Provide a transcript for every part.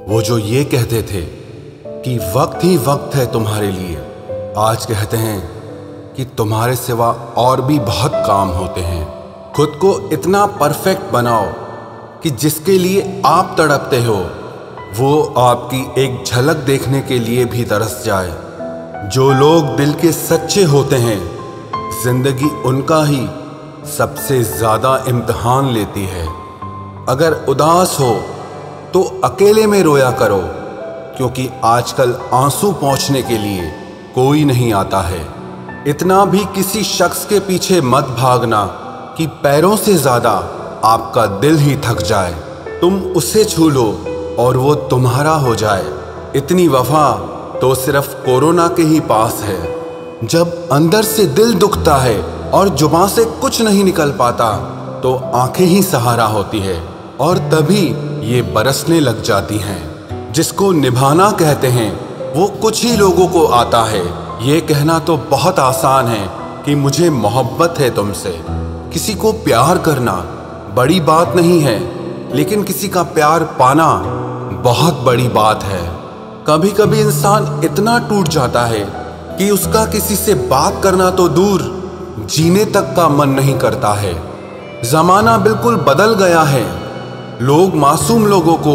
वो जो ये कहते थे कि वक्त ही वक्त है तुम्हारे लिए, आज कहते हैं कि तुम्हारे सिवा और भी बहुत काम होते हैं। खुद को इतना परफेक्ट बनाओ कि जिसके लिए आप तड़पते हो वो आपकी एक झलक देखने के लिए भी तरस जाए। जो लोग दिल के सच्चे होते हैं, जिंदगी उनका ही सबसे ज़्यादा इम्तिहान लेती है। अगर उदास हो तो अकेले में रोया करो, क्योंकि आजकल आंसू पोंछने के लिए कोई नहीं आता है। इतना भी किसी शख्स के पीछे मत भागना कि पैरों से ज़्यादा आपका दिल ही थक जाए। तुम उसे छू लो और वो तुम्हारा हो जाए। इतनी वफा तो सिर्फ कोरोना के ही पास है। जब अंदर से दिल दुखता है और जुबान से कुछ नहीं निकल पाता तो आंखें ही सहारा होती है, और तभी ये बरसने लग जाती हैं। जिसको निभाना कहते हैं वो कुछ ही लोगों को आता है। ये कहना तो बहुत आसान है कि मुझे मोहब्बत है तुमसे। किसी को प्यार करना बड़ी बात नहीं है, लेकिन किसी का प्यार पाना बहुत बड़ी बात है। कभी कभी इंसान इतना टूट जाता है कि उसका किसी से बात करना तो दूर, जीने तक का मन नहीं करता है। जमाना बिल्कुल बदल गया है। लोग मासूम लोगों को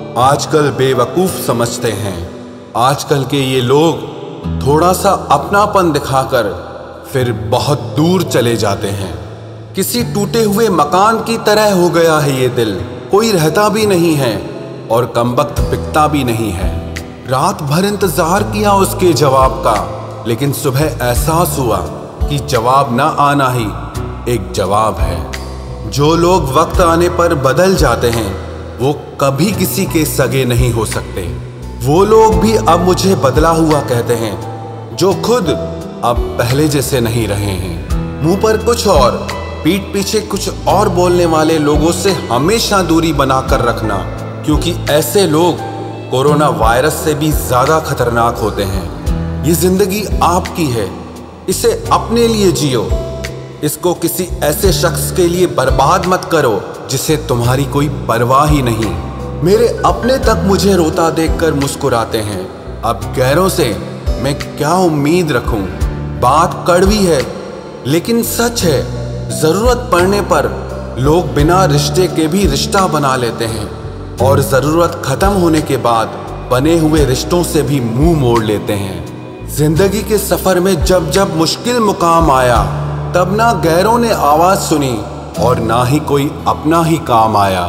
आजकल बेवकूफ़ समझते हैं। आजकल के ये लोग थोड़ा सा अपनापन दिखाकर फिर बहुत दूर चले जाते हैं। किसी टूटे हुए मकान की तरह हो गया है ये दिल। कोई रहता भी नहीं है और कमबख्त बिकता भी नहीं है। रात भर इंतजार किया उसके जवाब का, लेकिन सुबह एहसास हुआ कि जवाब ना आना ही एक जवाब है। जो लोग वक्त आने पर बदल जाते हैं वो कभी किसी के सगे नहीं हो सकते। वो लोग भी अब मुझे बदला हुआ कहते हैं, जो खुद अब पहले जैसे नहीं रहे हैं। मुंह पर कुछ और पीठ पीछे कुछ और बोलने वाले लोगों से हमेशा दूरी बनाकर रखना, क्योंकि ऐसे लोग कोरोना वायरस से भी ज़्यादा खतरनाक होते हैं। ये जिंदगी आपकी है, इसे अपने लिए जियो। इसको किसी ऐसे शख्स के लिए बर्बाद मत करो जिसे तुम्हारी कोई परवाह ही नहीं। मेरे अपने तक मुझे रोता देखकर मुस्कुराते हैं। अब गैरों से मैं क्या उम्मीद रखूं? बात कड़वी है लेकिन सच है। ज़रूरत पड़ने पर लोग बिना रिश्ते के भी रिश्ता बना लेते हैं, और ज़रूरत ख़त्म होने के बाद बने हुए रिश्तों से भी मुंह मोड़ लेते हैं। जिंदगी के सफ़र में जब जब मुश्किल मुकाम आया, तब ना गैरों ने आवाज़ सुनी और ना ही कोई अपना ही काम आया।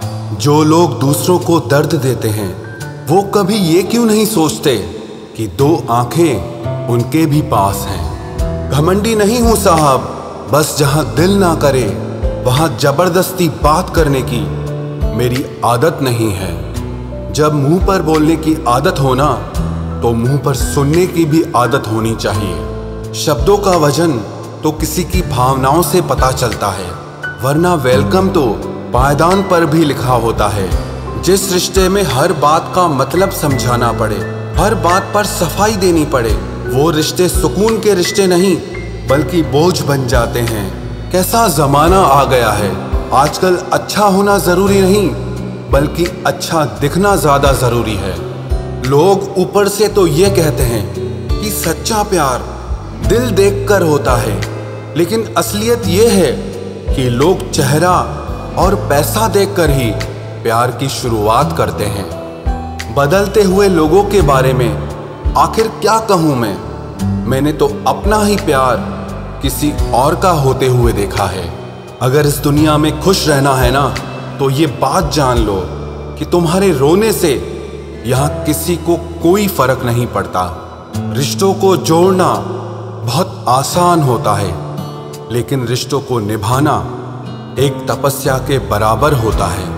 जो लोग दूसरों को दर्द देते हैं वो कभी ये क्यों नहीं सोचते कि दो आंखें उनके भी पास हैं। घमंडी नहीं हूँ साहब, बस जहाँ दिल ना करे वहाँ ज़बरदस्ती बात करने की मेरी आदत नहीं है। जब मुंह पर बोलने की आदत हो ना, तो मुंह पर सुनने की भी आदत होनी चाहिए। शब्दों का वजन तो किसी की भावनाओं से पता चलता है, वरना वेलकम तो पायदान पर भी लिखा होता है। जिस रिश्ते में हर बात का मतलब समझाना पड़े, हर बात पर सफाई देनी पड़े, वो रिश्ते सुकून के रिश्ते नहीं बल्कि बोझ बन जाते हैं। कैसा ज़माना आ गया है। आजकल अच्छा होना ज़रूरी नहीं बल्कि अच्छा दिखना ज़्यादा ज़रूरी है। लोग ऊपर से तो ये कहते हैं कि सच्चा प्यार दिल देखकर होता है, लेकिन असलियत ये है कि लोग चेहरा और पैसा देखकर ही प्यार की शुरुआत करते हैं। बदलते हुए लोगों के बारे में आखिर क्या कहूँ मैं? मैंने तो अपना ही प्यार किसी और का होते हुए देखा है। अगर इस दुनिया में खुश रहना है ना, तो ये बात जान लो कि तुम्हारे रोने से यहाँ किसी को कोई फर्क नहीं पड़ता। रिश्तों को जोड़ना बहुत आसान होता है, लेकिन रिश्तों को निभाना एक तपस्या के बराबर होता है।